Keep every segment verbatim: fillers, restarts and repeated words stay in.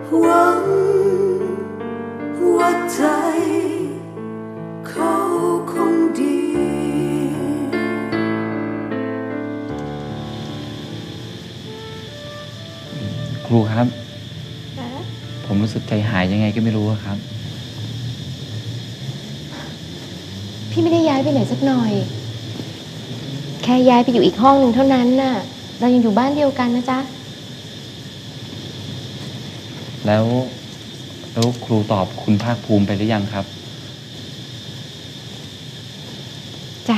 หวังว่าใจเขาคงดีครูครับผมรู้สึกใจหายยังไงก็ไม่รู้ครับพี่ไม่ได้ย้ายไปไหนสักหน่อยแค่ย้ายไปอยู่อีกห้องหนึ่งเท่านั้นน่ะเรายังอยู่บ้านเดียวกันนะจ๊ะแล้วแล้วครูตอบคุณภาคภูมิไปหรือยังครับจ้ะ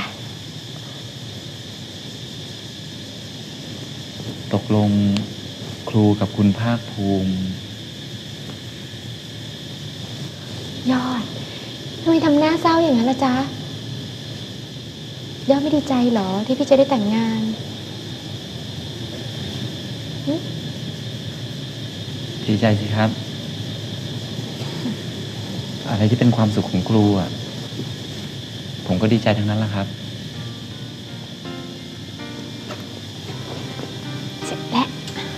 ตกลงครูกับคุณภาคภูมิยอดทำไมทำหน้าเศร้าอย่างนั้นล่ะจ๊ะยอดไม่ดีใจเหรอที่พี่จะได้แต่งงานดีใจสิครับอะไรที่เป็นความสุขของครูอ่ะผมก็ดีใจทั้งนั้นแหละครับเสร็จแล้ว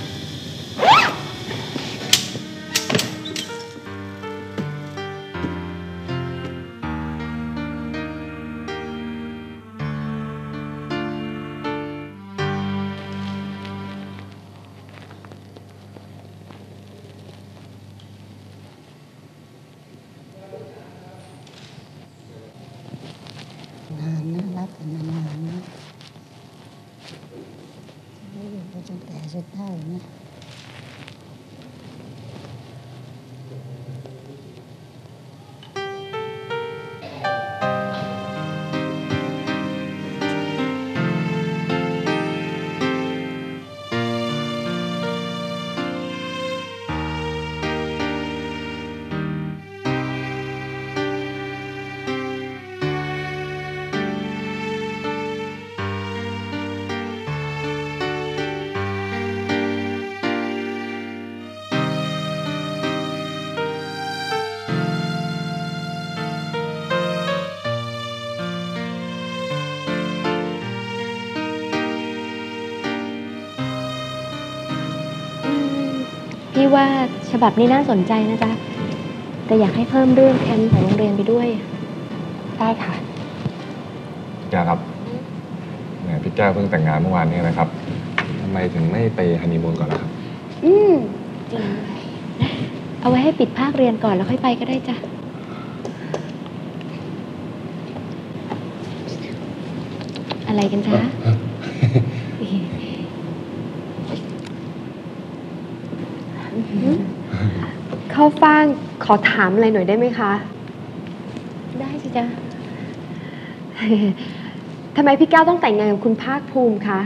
นานนะรักกันนานนะไม่อยู่ไปจนแก่จนเฒ่านะพี่ว่าฉบับนี้น่าสนใจนะจ๊ะแต่อยากให้เพิ่มเรื่องแคมป์ของโรงเรียนไปด้วยได้ค่ะพี่แก้วครับแหมพี่แก้วเพิ่งแต่งงานเมื่อวานนี้นะครับทำไมถึงไม่ไปฮันนีมูนก่อนล่ะครับอืมจริงเอาไว้ให้ปิดภาคเรียนก่อนแล้วค่อยไปก็ได้จ้ะอะไรกันจ๊ะข้าวฟ่างขอถามอะไรหน่อยได้ไหมคะได้สิจ๊ะทำไมพี่แก้วต้องแต่งงานกับคุณภาคภูมิคะ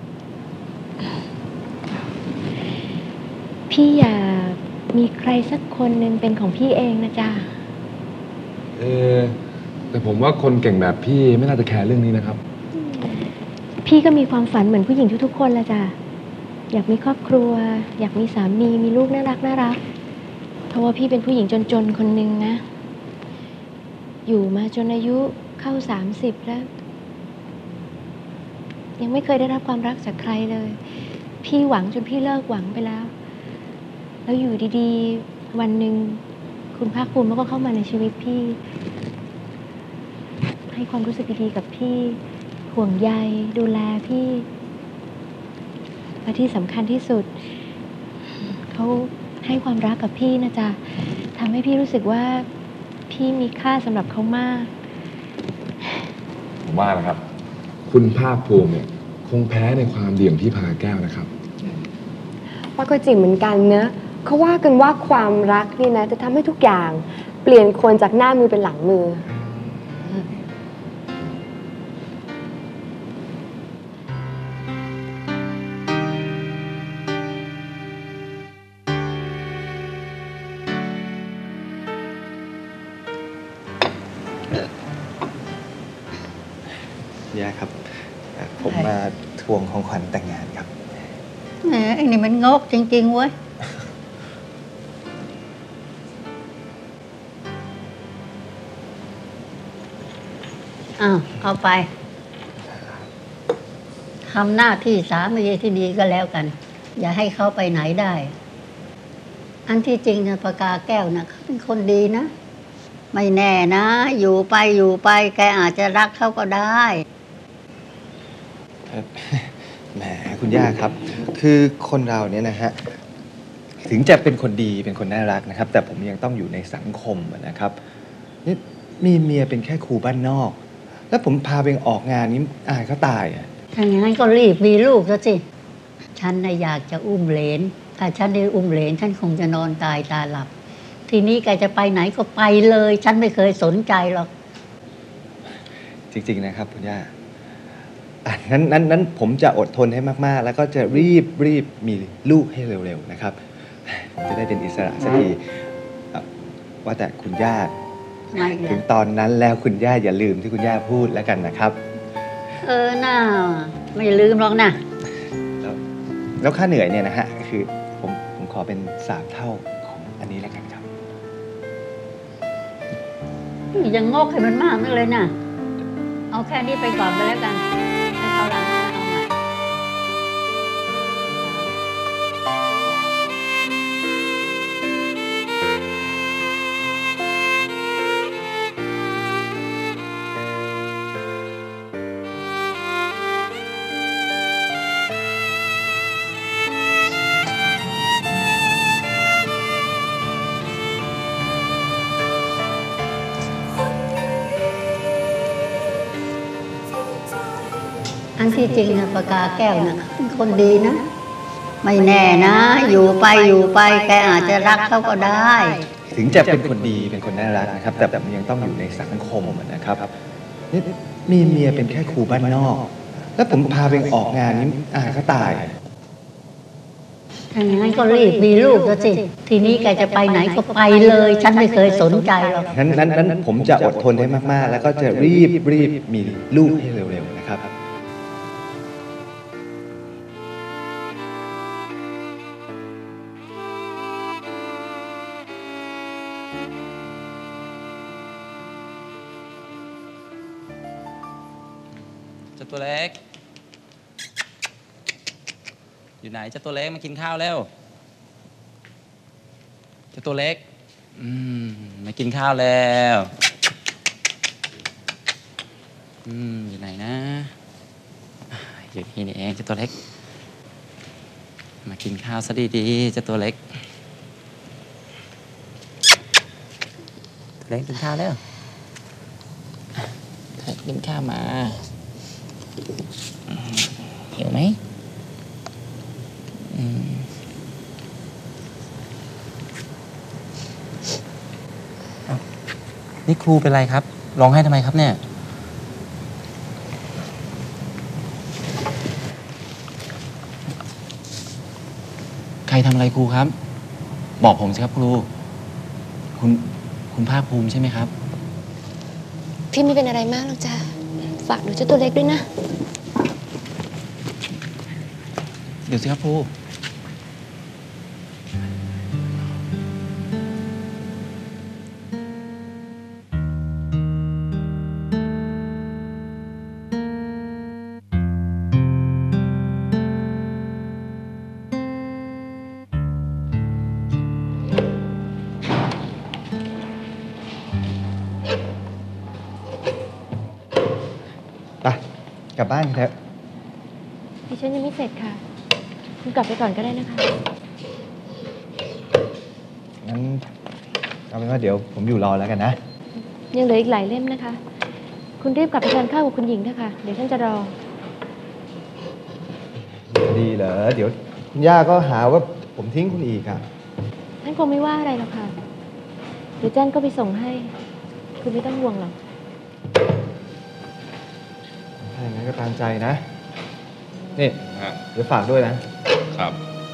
พี่อยากมีใครสักคนหนึ่งเป็นของพี่เองนะจ๊ะเออแต่ผมว่าคนเก่งแบบพี่ไม่น่าจะแคร์เรื่องนี้นะครับพี่ก็มีความฝันเหมือนผู้หญิงทุกๆคนละจ้ะอยากมีครอบครัวอยากมีสามีมีลูกน่ารักน่ารักเพราะว่าพี่เป็นผู้หญิงจนๆคนหนึ่งนะอยู่มาจนอายุเข้าสามสิบแล้วยังไม่เคยได้รับความรักจากใครเลยพี่หวังจนพี่เลิกหวังไปแล้วแล้วอยู่ดีๆวันหนึ่งคุณภาคภูมิก็เข้ามาในชีวิตพี่ให้ความรู้สึกดีๆกับพี่ห่วงใยดูแลพี่และที่สำคัญที่สุดเขาให้ความรักกับพี่นะจ๊ะทำให้พี่รู้สึกว่าพี่มีค่าสำหรับเขามากผมว่านะครับคุณภาคภูมิเนี่ยคงแพ้ในความดีของพี่พาแก้วนะครับว่าก็จริงเหมือนกันเนอะเขาว่ากันว่าความรักนี่นะจะทำให้ทุกอย่างเปลี่ยนคนจากหน้ามือเป็นหลังมือย่าครับผมมาทวงของขวัญแต่งงานครับแหมไอ้นี่มันงกจริงๆเว้ยอ้าวเอาไปทำหน้าที่สามีที่ดีก็แล้วกันอย่าให้เขาไปไหนได้อันที่จริงเนี่ยปากกาแก้วนะเขาเป็นคนดีนะ ไม่แน่นะ อยู่ไปอยู่ไปแกอาจจะรักเขาก็ได้แหมคุณย่าครับ คือคนเราเนี่ยนะฮะถึงจะเป็นคนดีเป็นคนน่ารักนะครับ แต่ผมยังต้องอยู่ในสังคมอะนะครับนี่มีเมียเป็นแค่ครูบ้านนอก แล้วผมพาไปออกงานนี้อายเขาตายอ่ะถ้าอย่างนั้นก็รีบมีลูกซะสิ ฉันน่ะอยากจะอุ้มเหลน ถ้าฉันได้อุ้มเหลนฉันคงจะนอนตายตาหลับ ทีนี้แกจะไปไหนก็ไปเลย ฉันไม่เคยสนใจหรอกจริงๆนะครับคุณย่าอ่ะนั้นนั้นนั้นผมจะอดทนให้มากๆ แล้วก็จะรีบรีบมีลูกให้เร็วๆนะครับผมจะได้เป็นอิสระสักทีอ่ะว่าแต่คุณย่าไม่เลยถึงตอนนั้นแล้วคุณย่าอย่าลืมที่คุณย่าพูดแล้วกันนะครับเออน่าไม่ลืมหรอกนะแล้วแล้วค่าเหนื่อยเนี่ยนะฮะคือผมผมขอเป็นสามเท่าของอันนี้แล้วกันครับยังงกให้มันมากนักเลยนะเอาแค่นี้ไปก่อนไปแล้วกันให้เขาหลังมาเอาใหม่ อันที่จริงนะปากกาแก้วนะเขาเป็นคนดีนะ ไม่แน่นะ อยู่ไปอยู่ไปแกอาจจะรักเขาก็ได้ถึงจะเป็นคนดีเป็นคนน่ารักนะครับ แต่ผมยังต้องอยู่ในสังคมอะนะครับนี่มีเมียเป็นแค่ครูบ้านนอก แล้วผมพาไปออกงานนี้อายเขาตายถ้าอย่างนั้นก็รีบมีลูกซะสิ ทีนี้แกจะไปไหนก็ไปเลย ฉันไม่เคยสนใจหรอกนั้นนั้นนั้นผมจะอดทนให้มากๆ แล้วก็จะรีบรีบมีลูกให้เร็วๆนะครับเจ้าตัวเล็ก อยู่ไหนเจ้าตัวเล็กมากินข้าวแล้วเจ้าตัวเล็ก อืมมากินข้าวแล้วอืมอยู่ไหนนะอ่าอยู่ที่นี่เองเจ้าตัวเล็ก มากินข้าวซะดีๆเจ้าตัวเล็กตัวเล็กกินข้าวแล้วอ่ะกินข้าวมาหิวไหมอืมอ้าวนี่ครูเป็นไรครับร้องไห้ทำไมครับเนี่ยใครทำอะไรครูครับ บอกผมสิครับครู คุณคุณภาคภูมิใช่ไหมครับพี่ไม่เป็นอะไรมากหรอกจ้ะฝากดูเจ้าตัวเล็กด้วยนะเดี๋ยวสิครับครูไปกลับบ้านกันเถอะดิฉันยังไม่เสร็จค่ะ คุณกลับไปก่อนก็ได้นะคะงั้นเอาเป็นว่าเดี๋ยวผมอยู่รอแล้วกันนะยังเหลืออีกหลายเล่มนะคะ คุณรีบกลับไปทานข้าวกับคุณหญิงเถอะค่ะ เดี๋ยวฉันจะรอดีเหรอ เดี๋ยวคุณย่าก็หาว่าผมทิ้งคุณอีกอ่ะท่านคงไม่ว่าอะไรหรอกค่ะ เดี๋ยวแจ้นก็ไปส่งให้ คุณไม่ต้องห่วงหรอกถ้าอย่างนั้นก็ตามใจนะ นี่เดี๋ยวฝากด้วยนะครับ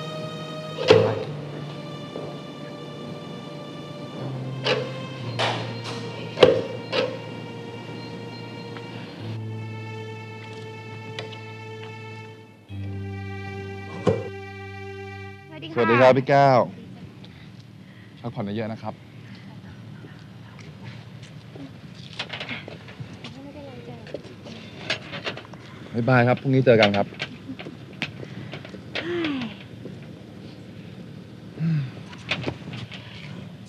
สวัสดีครับพี่แก้วพักผ่อนเยอะๆนะครับ บ๊ายบายครับ พรุ่งนี้เจอกันครับ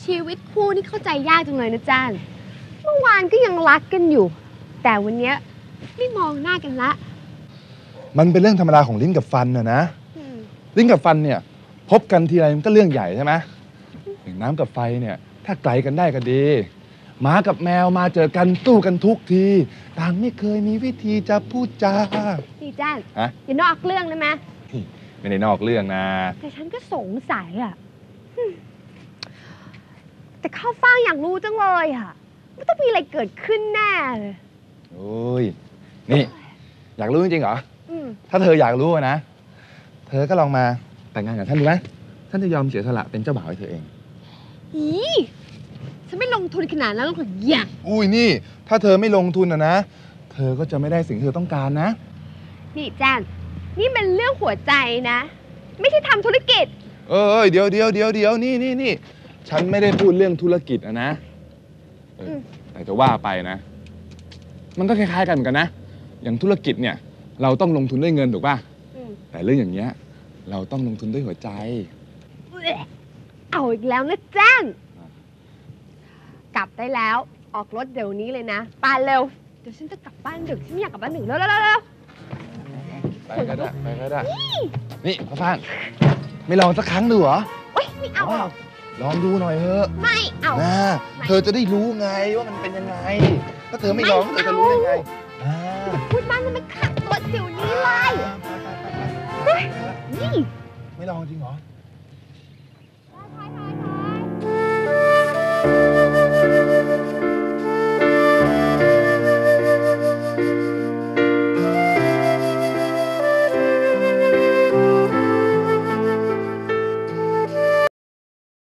ชีวิตคู่นี่เข้าใจยากจังเลยนะจ้านเมื่อวานก็ยังรักกันอยู่ แต่วันเนี้ยไม่มองหน้ากันละมันเป็นเรื่องธรรมดาของลิ้นกับฟันน่ะนะ ลิ้นกับฟันเนี่ย พบกันทีไรมันก็เรื่องใหญ่ใช่ไหมอย่างน้ำกับไฟเนี่ย ถ้าไกลกันได้ก็ดีหมากับแมวมาเจอกันสู้กันทุกทีต่างไม่เคยมีวิธีจะพูดจานี่จ้านฮะอย่านอกเรื่องได้ไหมไม่ได้นอกเรื่องนะแต่ฉันก็สงสัยอ่ะหึแต่ข้าวฟ่างอยากรู้จังเลยอ่ะมันต้องมีอะไรเกิดขึ้นแน่เลยโอ้ย นี่ อยากรู้จริงๆเหรออืมถ้าเธออยากรู้อะนะ เธอก็ลองมาแต่งงานกับท่านดูไหมท่านจะยอมเสียสละเป็นเจ้าบ่าวให้เธอเองอีฉันไม่ลงทุนขนาดนั้นหรอกอย่าอุ้ยนี่ ถ้าเธอไม่ลงทุนอะนะ เธอก็จะไม่ได้สิ่งที่เธอต้องการนะนี่จ้านนี่เป็นเรื่องหัวใจนะ ไม่ใช่ทำธุรกิจเอยเดี๋ยวเดี๋ยวเดี๋ยวเดี๋ยวนี่นี่นี่ฉันไม่ได้พูดเรื่องธุรกิจอะนะเอออืมแต่จะว่าไปนะ มันก็คล้ายๆกันเหมือนกันนะ อย่างธุรกิจเนี่ย เราต้องลงทุนด้วยเงินถูกป่ะอืมแต่เรื่องอย่างเงี้ย เราต้องลงทุนด้วยหัวใจเอาอีกแล้วนะจ้านกลับได้แล้วออกรถเดี๋ยวนี้เลยนะปานเร็วเดี๋ยวฉันจะกลับบ้านดึกฉันไม่อยากกลับบ้านดึกแล้วแล้วแล้วไปก็ได้ไปก็ได้ นี่พ่อฟ้างไม่ลองสักครั้งดูเหรอโอ๊ยไม่เอาหรอกลองดูหน่อยเถอะไม่เอานะไม่เธอจะได้รู้ไงว่ามันเป็นยังไง ถ้าเธอไม่ลองไม่เธอเอาจะรู้ได้ไงอ่าพูดมากจะไม่ขับรถเดี๋ยวนี้เลยไปไปไปไปไปนี่ไม่ลองจริงเหรอใช่ค่ะ